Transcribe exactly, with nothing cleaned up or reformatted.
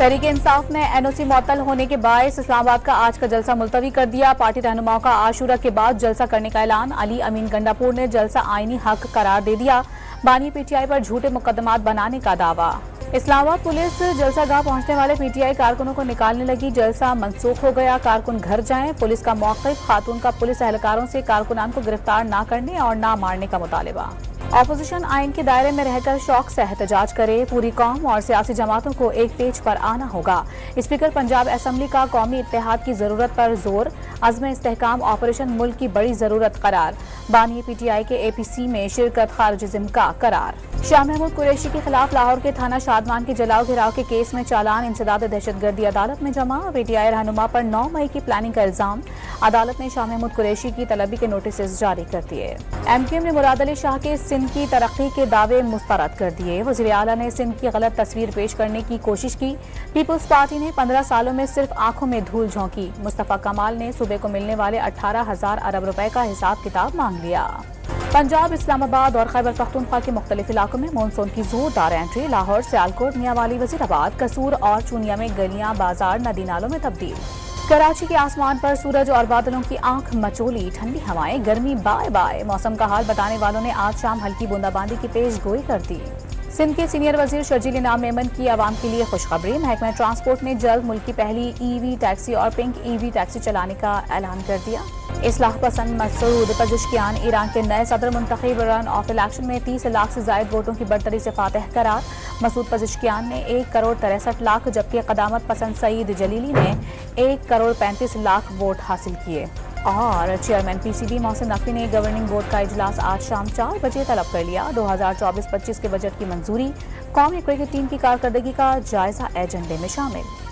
तहरीक इंसाफ ने एनओसी मुअत्तल होने के बायस इस्लामाबाद का आज का जलसा मुलतवी कर दिया। पार्टी रहनुमाओं का आशूरा के बाद जलसा करने का ऐलान। अली अमीन गंडापुर ने जलसा आईनी हक करार दे दिया। बानी पीटीआई पर झूठे मुकदमात बनाने का दावा। इस्लामाबाद पुलिस जलसा गाह पहुंचने वाले पीटीआई कारकुनों को निकालने लगी। जलसा मनसूख हो गया, कारकुन घर जाएं। पुलिस का मौक़िफ़, खातून का पुलिस एहलकारों से कारकुनान को गिरफ्तार न करने और न मारने का मुतालिबा। ऑपोजिशन आइन के दायरे में रहकर शौक से एहतजाज करे। पूरी कौम और सियासी जमातों को एक पेज पर आना होगा। स्पीकर पंजाब असम्बली का कौमी इत्तेहाद की जरूरत पर जोर। अज़्म इस्तेहकाम ऑपरेशन मुल्क की बड़ी जरूरत करार। बानी पीटीआई के एपीसी में शिरकत खारिज ज़िम्मा का करार। शाह महमूद कुरैशी के खिलाफ लाहौर के थाना शादमान के जलाओ घिराव के केस में चालान इंसदाद दहशतगर्दी अदालत में जमा। पीटीआई रहनुमा पर नौ मई की प्लानिंग का इल्जाम। अदालत ने शाह महमूद कुरैशी की तलबी के नोटिस जारी कर दिए। एमक्यूएम ने मुराद अली शाह के सिंध की तरक्की के दावे मुस्तरद कर दिए। वज़ीर आला ने सिंध की गलत तस्वीर पेश करने की कोशिश की। पीपल्स पार्टी ने पंद्रह सालों में सिर्फ आंखों में धूल झोंकी। मुस्तफा कमाल ने सूबे को मिलने वाले अठारह हजार अरब रुपए का हिसाब किताब मांग लिया। पंजाब, इस्लामाबाद और खैबर पख्तूनख्वा के मुख्तलिफ इलाकों में मानसून की जोरदार एंट्री। लाहौर, सियालकोट, मियांवाली, वजीराबाद, कसूर और चूनिया में गलियां, बाजार, नदी नालों में तब्दील। कराची के आसमान पर सूरज और बादलों की आंख मचोली। ठंडी हवाएं, गर्मी बाय बाय। मौसम का हाल बताने वालों ने आज शाम हल्की बूंदाबांदी की पेश गोई कर दी। सिंध के सीनियर वजीर शर्जील इनाम मेमन की आवाम के लिए खुशखबरी। महकमा ट्रांसपोर्ट ने जल्द मुल्क की पहली ईवी टैक्सी और पिंक ईवी टैक्सी चलाने का ऐलान कर दिया। इस्लाह पसंद मसूद पज़ेश्कियान ईरान के नए सदर मुंतखब। रन ऑफ इलेक्शन में तीस लाख से जायद वोटों की बढ़तरी से फातह करार। मसूद पज़ेश्कियान ने एक करोड़ तिरसठ लाख जबकि कदामत पसंद सईद जलीली ने एक करोड़ पैंतीस लाख वोट हासिल किए। और चेयरमैन पीसीबी मोहसिन नकवी ने गवर्निंग बोर्ड का इजलास आज शाम चार बजे तलब कर लिया। दो हजार चौबीस पच्चीस के बजट की मंजूरी। कौमी क्रिकेट टीम की कारकर्दगी का जायजा एजेंडे में शामिल।